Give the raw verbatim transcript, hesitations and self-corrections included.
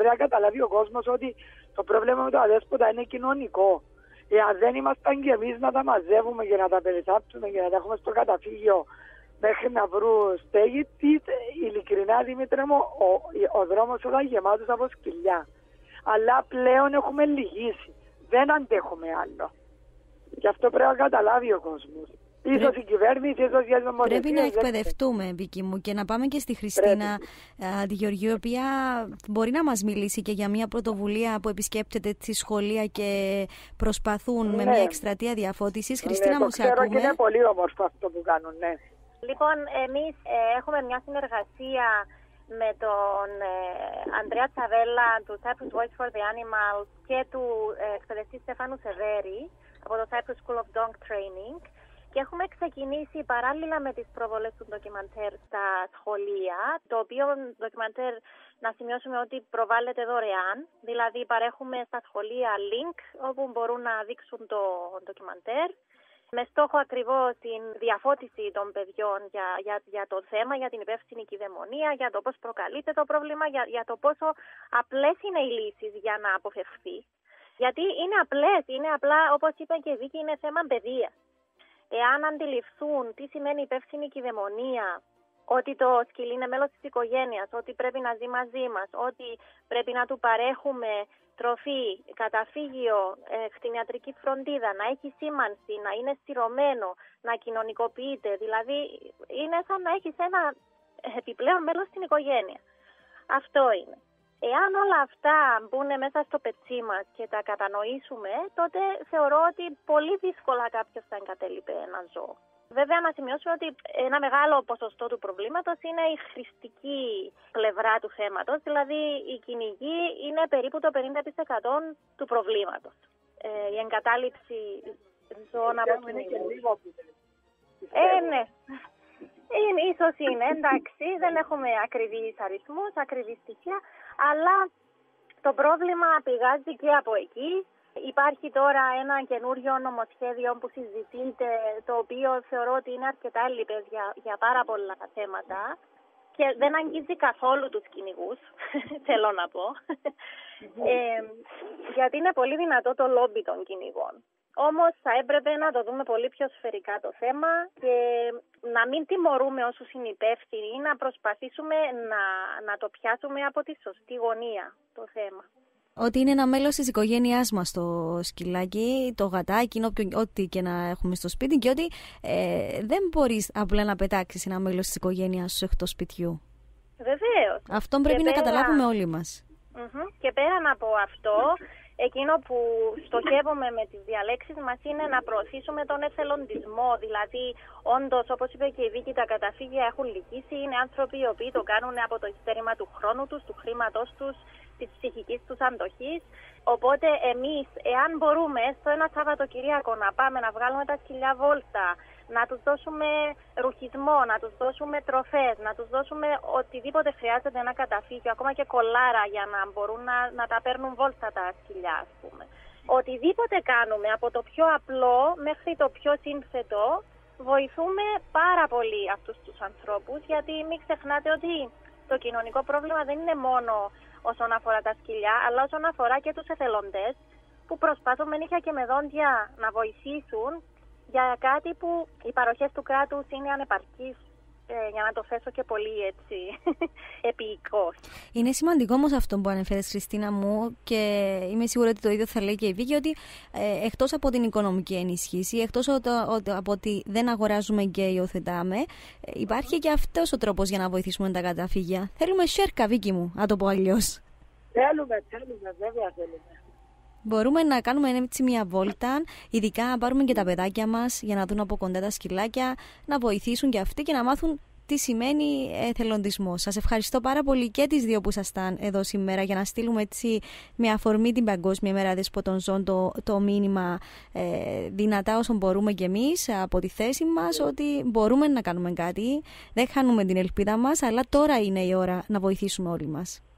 Πρέπει να καταλάβει ο κόσμος ότι το πρόβλημα με το αδέσποτα είναι κοινωνικό. Εάν δεν ήμασταν και εμείς να τα μαζεύουμε και να τα περισάψουμε και να τα έχουμε στο καταφύγιο μέχρι να βρουν στέγη, ειλικρινά Δημήτρη μου, ο, ο δρόμος όλα γεμάτος από σκυλιά. Αλλά πλέον έχουμε λυγίσει. Δεν αντέχουμε άλλο. Γι' αυτό πρέπει να καταλάβει ο κόσμος. Ίσως Πρέ... η κυβέρνηση, ίσως οι νομοθεσίες. Πρέπει να εκπαιδευτούμε, Βίκη μου, και να πάμε και στη Χριστίνα α, τη Γεωργίου, η οποία μπορεί να μας μιλήσει και για μια πρωτοβουλία που επισκέπτεται τη σχολεία και προσπαθούν ναι. με μια εκστρατεία διαφώτισης. Χριστίνα, ναι, μου σε ακούμε. Το ξέρω και είναι πολύ όμορφο αυτό που κάνουν, ναι. Λοιπόν, εμείς ε, έχουμε μια συνεργασία με τον ε, Ανδρέα Τσαβέλα του Cyprus Voice for the Animals και του ε, εκπαιδευτή Στέφανου Σεβέρη από το Cyprus School of Dog Training και έχουμε ξεκινήσει παράλληλα με τις προβολές του ντοκιμαντέρ στα σχολεία, το οποίο ντοκιμαντέρ να σημειώσουμε ότι προβάλλεται δωρεάν, δηλαδή παρέχουμε στα σχολεία link όπου μπορούν να δείξουν το ντοκιμαντέρ, με στόχο ακριβώς την διαφώτιση των παιδιών για, για, για το θέμα, για την υπεύθυνη κυδαιμονία, για το πώς προκαλείται το πρόβλημα, για, για το πόσο απλές είναι οι λύσεις για να αποφευθεί. Γιατί είναι απλές, είναι απλά, όπως είπε και η Βίκη, είναι θέμα παιδείας. Εάν αντιληφθούν τι σημαίνει υπεύθυνη κυδαιμονία, ότι το σκυλί είναι μέλος της οικογένειας, ότι πρέπει να ζει μαζί μας, ότι πρέπει να του παρέχουμε τροφή, καταφύγιο, ε, κτηνιατρική φροντίδα, να έχει σήμανση, να είναι στηρωμένο, να κοινωνικοποιείται. Δηλαδή είναι σαν να έχεις ένα επιπλέον μέλος στην οικογένεια. Αυτό είναι. Εάν όλα αυτά μπουν μέσα στο πετσί μας και τα κατανοήσουμε, τότε θεωρώ ότι πολύ δύσκολα κάποιος θα εγκατέλειπε ένα ζώο. Βέβαια, να σημειώσουμε ότι ένα μεγάλο ποσοστό του προβλήματος είναι η χρηστική πλευρά του θέματος, δηλαδή η κυνηγή είναι περίπου το πενήντα τοις εκατό του προβλήματος. Ε, η εγκατάλειψη ζώων από κυνηγούς. Ε, ναι. Είναι, ίσως είναι, εντάξει, δεν έχουμε ακριβείς αριθμούς, ακριβή στοιχεία, αλλά το πρόβλημα πηγάζει και από εκεί. Υπάρχει τώρα ένα καινούριο νομοσχέδιο που συζητείται, το οποίο θεωρώ ότι είναι αρκετά λίπες για, για πάρα πολλά θέματα και δεν αγγίζει καθόλου τους κυνηγούς, θέλω να πω, ε, γιατί είναι πολύ δυνατό το λόμπι των κυνηγών. Όμως θα έπρεπε να το δούμε πολύ πιο σφαιρικά το θέμα και να μην τιμωρούμε όσους είναι υπεύθυνοι, να προσπαθήσουμε να, να το πιάσουμε από τη σωστή γωνία το θέμα. Ότι είναι ένα μέλος της οικογένειάς μας το σκυλάκι, το γατάκι, ό,τι και να έχουμε στο σπίτι και ότι ε, δεν μπορείς απλά να πετάξεις ένα μέλος της οικογένειας σου εκτός σπιτιού. Βεβαίως. Αυτό πρέπει και να πέρα... καταλάβουμε όλοι μας. Mm-hmm. Και πέραν από αυτό, εκείνο που στοχεύουμε με τις διαλέξεις μας είναι να προωθήσουμε τον εθελοντισμό. Δηλαδή, όντως, όπως είπε και η Βίκη, τα καταφύγια έχουν λυκήσει. Είναι άνθρωποι οι οποίοι το κάνουν από το ειστέρημα του χρόνου τους, του χρήματός τους, της ψυχικής τους αντοχής. Οπότε εμείς, εάν μπορούμε στο ένα Σαββατοκυριακό να πάμε να βγάλουμε τα σκυλιά βόλτα, να τους δώσουμε ρουχισμό, να τους δώσουμε τροφές, να τους δώσουμε οτιδήποτε χρειάζεται, ένα καταφύγιο, ακόμα και κολάρα για να μπορούν να, να τα παίρνουν βόλτα τα σκυλιά, ας πούμε. Οτιδήποτε κάνουμε, από το πιο απλό μέχρι το πιο σύνθετο, βοηθούμε πάρα πολύ αυτούς τους ανθρώπους, γιατί μην ξεχνάτε ότι το κοινωνικό πρόβλημα δεν είναι μόνο όσον αφορά τα σκυλιά, αλλά όσον αφορά και τους εθελοντές που προσπαθούν με νύχια και με δόντια να βοηθήσουν για κάτι που οι παροχές του κράτους είναι ανεπαρκείς, ε, για να το θέσω και πολύ έτσι επίοικος. Είναι σημαντικό όμως αυτό που ανέφερες, Χριστίνα μου, και είμαι σίγουρη ότι το ίδιο θα λέει και η Βίκη, ότι ε, εκτός από την οικονομική ενίσχυση, εκτός από ότι δεν αγοράζουμε και υιοθετάμε, ε, υπάρχει και αυτός ο τρόπος για να βοηθήσουμε τα καταφύγια. Θέλουμε σέρκα, Βίκη μου, να το πω αλλιώς. Θέλουμε, θέλουμε, βέβαια θέλουμε. Μπορούμε να κάνουμε έτσι μια βόλτα, ειδικά να πάρουμε και τα παιδάκια μας για να δουν από κοντά τα σκυλάκια, να βοηθήσουν και αυτοί και να μάθουν τι σημαίνει εθελοντισμός. Σας ευχαριστώ πάρα πολύ και τις δύο που ήσασταν εδώ σήμερα για να στείλουμε έτσι με αφορμή την Παγκόσμια Μέρα Δεσποτών Ζώων το, το μήνυμα ε, δυνατά όσο μπορούμε κι εμείς από τη θέση μας, ότι μπορούμε να κάνουμε κάτι, δεν χάνουμε την ελπίδα μας, αλλά τώρα είναι η ώρα να βοηθήσουμε όλοι μας.